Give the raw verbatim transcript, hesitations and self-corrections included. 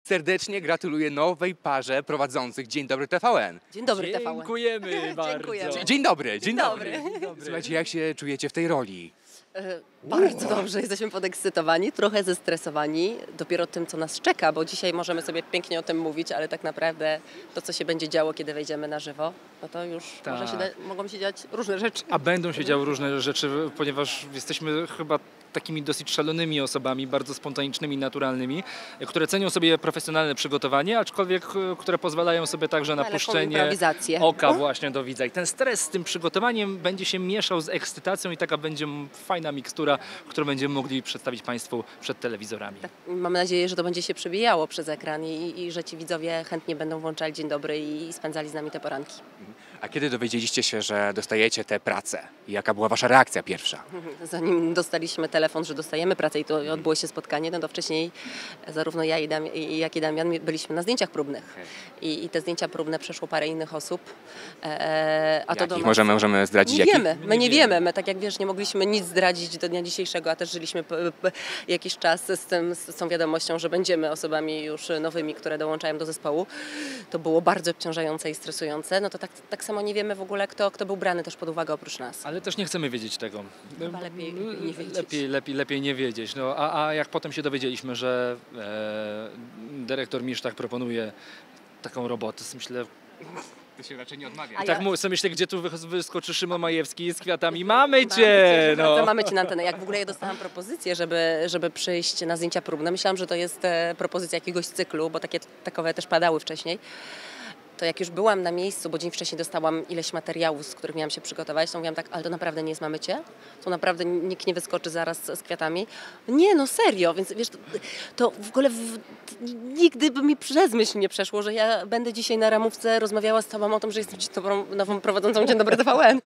serdecznie gratuluję nowej parze prowadzących Dzień Dobry T V N. Dzień dobry, T V N. Dziękujemy bardzo. Dziękujemy. Dzień dobry, dzień, Dzień dobry. dobry. Słuchajcie, jak się czujecie w tej roli? E, Bardzo dobrze, jesteśmy podekscytowani, trochę zestresowani dopiero tym, co nas czeka, bo dzisiaj możemy sobie pięknie o tym mówić, ale tak naprawdę to, co się będzie działo, kiedy wejdziemy na żywo, no to już Tak. może się da, mogą się dziać różne rzeczy. A będą się działy różne rzeczy, ponieważ jesteśmy chyba takimi dosyć szalonymi osobami, bardzo spontanicznymi, naturalnymi, które cenią sobie profesjonalne przygotowanie, aczkolwiek e, które pozwalają sobie także na Na lekką puszczenie improwizację. oka właśnie do widza. I ten stres z tym przygotowaniem będzie się mieszał z ekscytacją i taka będzie fajna mikstura, którą będziemy mogli przedstawić Państwu przed telewizorami. Mam nadzieję, że to będzie się przebijało przez ekran i, i że ci widzowie chętnie będą włączali Dzień Dobry i spędzali z nami te poranki. A kiedy dowiedzieliście się, że dostajecie tę pracę? I jaka była wasza reakcja pierwsza? Zanim dostaliśmy telefon, że dostajemy pracę i to odbyło się spotkanie, no to wcześniej zarówno ja i Damian, i jak i Damian byliśmy na zdjęciach próbnych. I, i te zdjęcia próbne przeszło parę innych osób. E, a to do Jakich? nas... Możemy, możemy zdradzić Nie jakich? wiemy, my nie Nie wiemy. wiemy. My tak jak wiesz, nie mogliśmy nic zdradzić do dnia dzisiejszego, a też żyliśmy p- p- jakiś czas z, tym, z tą wiadomością, że będziemy osobami już nowymi, które dołączają do zespołu. To było bardzo obciążające i stresujące. No to tak, tak samo nie wiemy w ogóle, kto, kto był brany też pod uwagę oprócz nas. Ale też nie chcemy wiedzieć tego. Chyba lepiej- lepiej nie wiedzieć. Lepiej, lepiej, lepiej nie wiedzieć. No, a, a jak potem się dowiedzieliśmy, że e, dyrektor Misztak proponuje taką robotę, to myślę, To się raczej nie odmawia. A i tak ja- mu- sobie myślę, gdzie tu wy- wyskoczy Szymon Majewski z kwiatami. Mamy cię! Bardzo No. mamy cię na antenę. Jak w ogóle ja dostałam propozycję, żeby, żeby przyjść na zdjęcia próbne. Myślałam, że to jest e, propozycja jakiegoś cyklu, bo takie takowe też padały wcześniej. To jak już byłam na miejscu, bo dzień wcześniej dostałam ileś materiałów, z których miałam się przygotować, to mówiłam tak, ale to naprawdę nie jest mamy cię? To naprawdę nikt nie wyskoczy zaraz z kwiatami? Nie, no serio, więc wiesz, to, to w ogóle w, nigdy by mi przez myśl nie przeszło, że ja będę dzisiaj na ramówce rozmawiała z tobą o tym, że jestem dobrą, nową prowadzącą Dzień Dobry T V N.